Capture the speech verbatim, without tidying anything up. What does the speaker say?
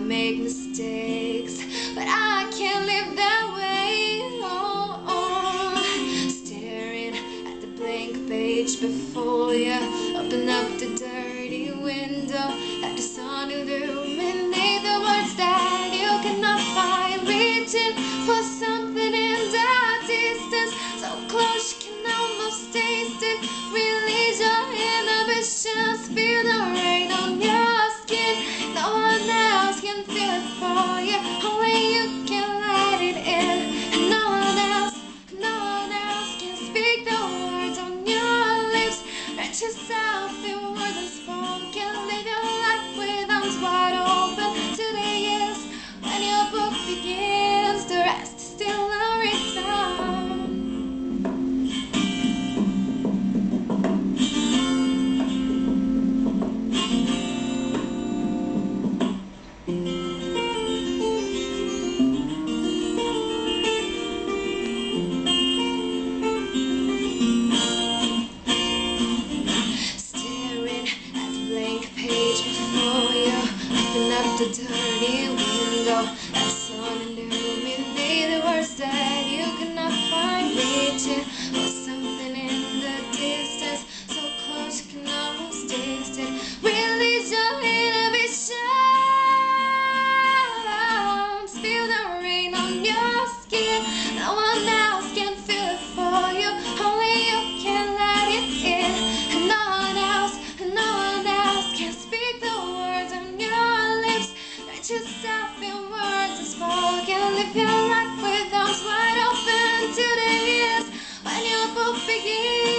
make mistakes, but I can't live that way. Oh, oh. Staring at the blank page before you, open up the dirty window, let the sun illuminate the words that you cannot find, reaching for something in the distance, so close you can almost taste it. Release your inhibitions, feel the rain on your skin. No one else can feel it for you, only you can let it in. And no one else, no one else can speak the words on your lips. Write yourself in words unspoken, live your life with arms wide open. Today is when your book begins, the rest is still unwritten. Page before you, open up the dirty window, let the sun illuminate the words that you cannot find, reaching for something in the distance, so close you can almost taste it. Release your inhibitions, feel the rain on your skin. No one else can feel it for you, only you can let it in. And no one else, and no one else can speak the words on your lips. Write yourself in words unspoken, live your life with arms wide open. Today is when your book begins.